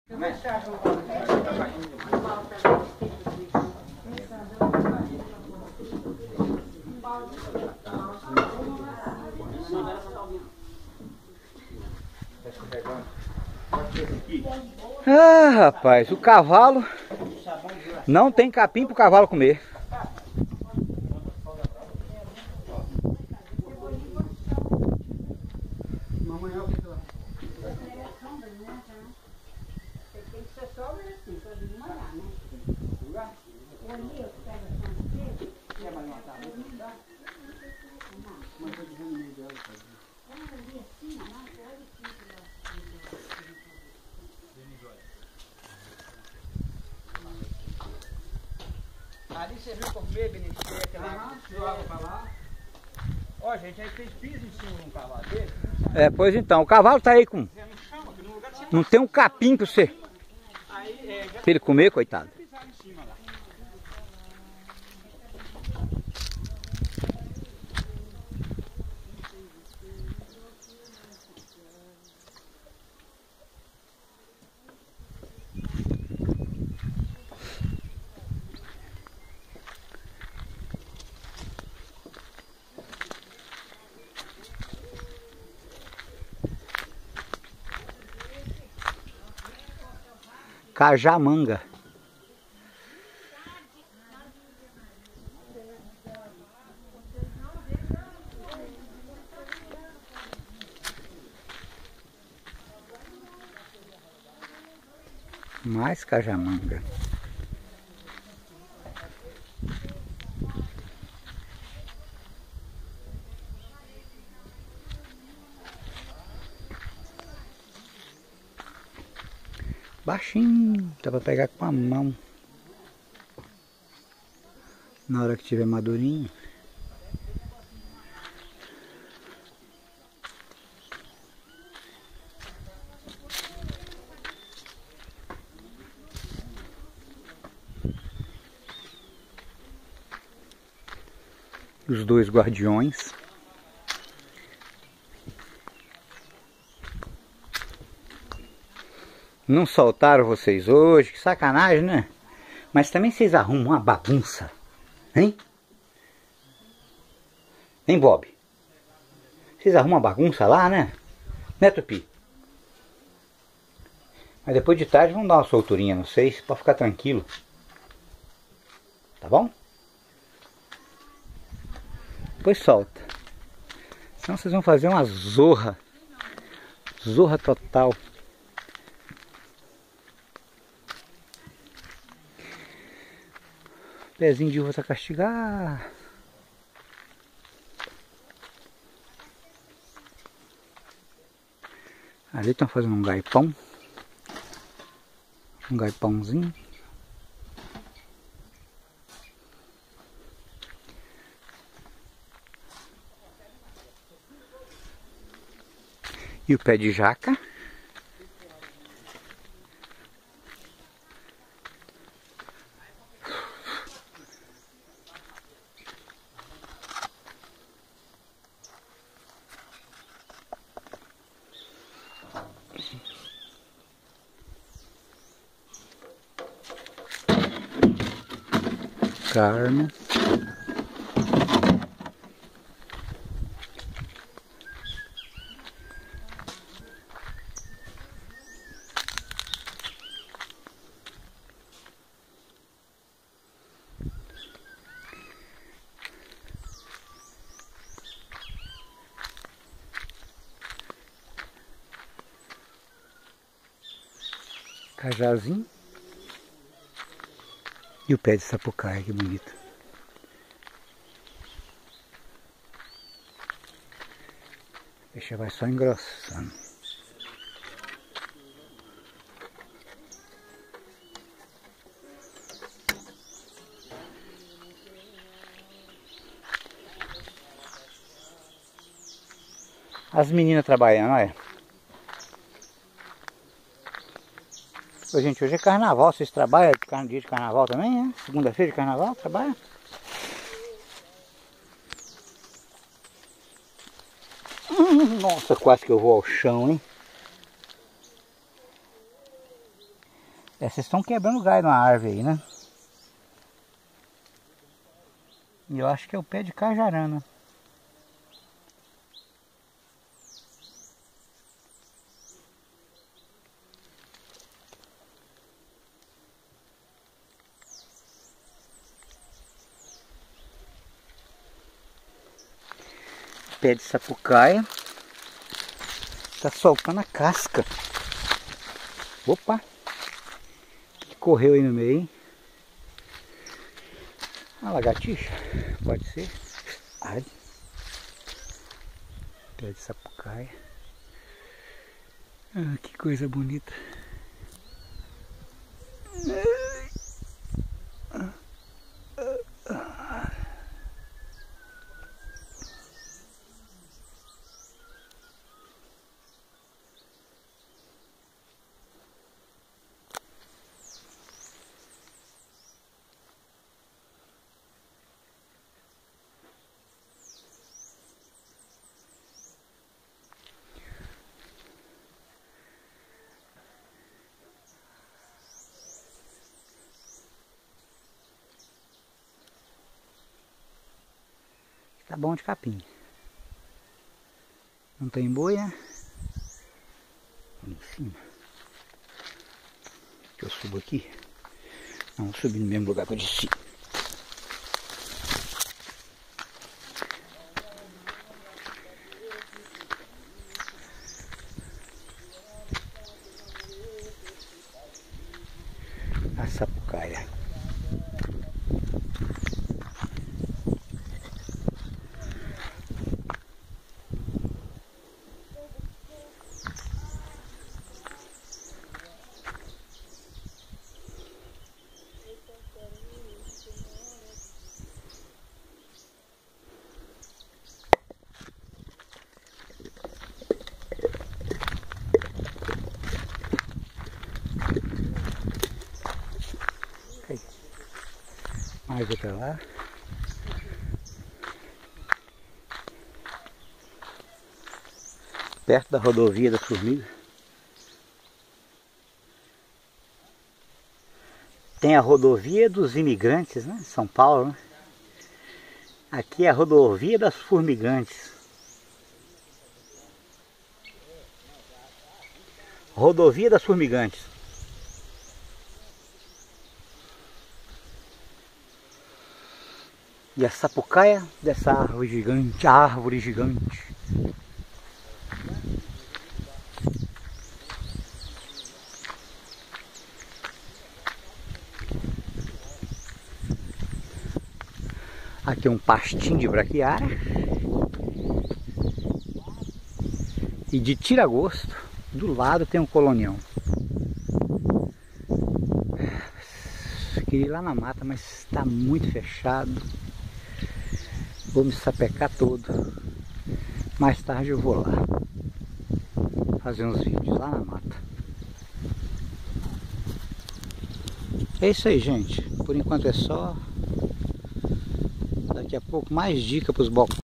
Ah, rapaz, o cavalo não tem capim pro cavalo comer. Ali você viu comer, beneficiar, lá. Ó, gente, aí fez piso em cima de um cavalo dele. É, pois então, o cavalo tá aí com... Não tem um capim pra você. Pra ele comer, coitado. Cajamanga. Mais cajamanga. Baixinho, dá pra pegar com a mão. Na hora que tiver madurinho. Os dois guardiões. Não soltaram vocês hoje, que sacanagem, né? Mas também vocês arrumam uma bagunça, hein? Hein, Bob? Vocês arrumam uma bagunça lá, né? Né, Tupi? Mas depois de tarde vamos dar uma solturinha, não sei, pra ficar tranquilo. Tá bom? Depois solta. Senão vocês vão fazer uma zorra. Zorra total. Pezinho de uva tá castigar. Ali estão fazendo um gaipão. Um gaipãozinho. E o pé de jaca. Carne. Cajazinho. E o pé de sapucaia, que bonito. Deixa, vai só engrossando. As meninas trabalhando, olha. Ô, gente, hoje é carnaval, vocês trabalham dia de carnaval também, é? Segunda-feira de carnaval, trabalha? Nossa, quase que eu vou ao chão, hein? É, vocês estão quebrando galho na árvore aí, né? E eu acho que é o pé de cajarana. Pé de sapucaia. Tá soltando a casca. Opa! Correu aí no meio, hein? Uma lagartixa? Pode ser. Ai. Pé de sapucaia. Ah, que coisa bonita. Tá bom de capim. Não tem boi, né? Ali em cima. Que eu subo aqui. Não, vou subir no mesmo lugar que eu desci. A sapucaia. Mais outra lá. Perto da rodovia da Formiga. Tem a rodovia dos imigrantes, né? São Paulo, né? Aqui é a rodovia das formigantes. Rodovia das formigantes. E a sapucaia dessa árvore gigante, árvore gigante. Aqui é um pastinho de braquiária. E de tira-gosto, do lado tem um colonião. Queria ir lá na mata, mas está muito fechado. Vou me sapecar todo. Mais tarde eu vou lá fazer uns vídeos lá na mata. É isso aí, gente. Por enquanto é só. Daqui a pouco mais dica para os balcões.